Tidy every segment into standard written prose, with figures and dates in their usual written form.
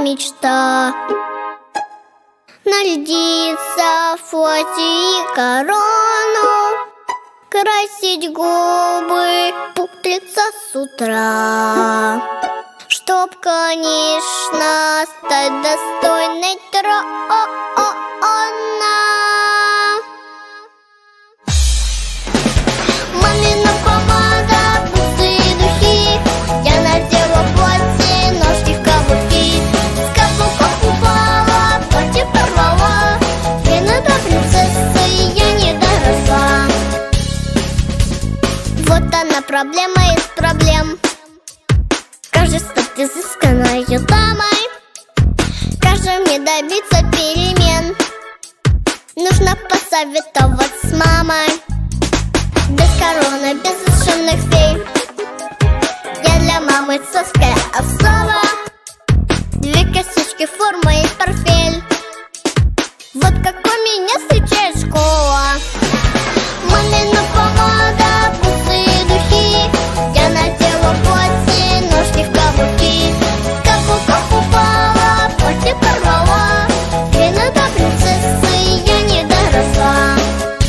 мечта. Нарядиться в платье и корону, красить губы, пудриться с утра, чтоб, конечно, стать достойной трона. Мамина помада, бусы и духи, я надела платье, ножки в каблуки. С каблуков упала, платье порвала, хрена до принцессы я не доросла. Вот она проблема из проблем. Каждый стать изысканной дамой, каждый мне добиться перемен. Нужно посоветовать с мамой. Без короны, без шумных фей, я для мамы царская особа. Две косички, форма и портфель, вот какой меня встречает школа. Мамина помада, бусы и духи, я надела платье, ножки в каблуки. С каблуков упала, платье порвала, хрена до принцессы я не доросла.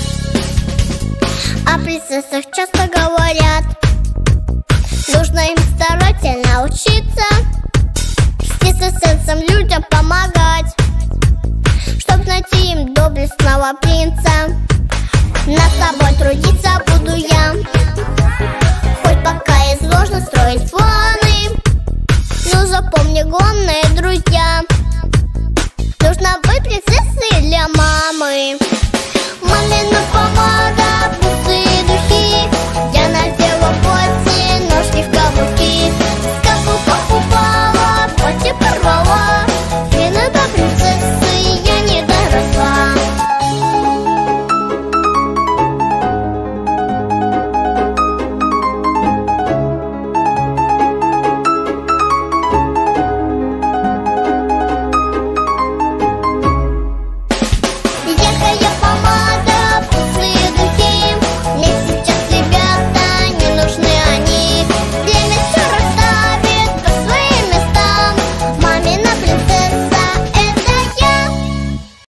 О принцессах часто говорят, нужно им старательно учиться, с сердцем людям помогать, чтоб найти им доблестного принца. Над собой трудиться буду я, хоть пока и сложно строить планы. Но запомни, главное, друзья, нужно быть принцессой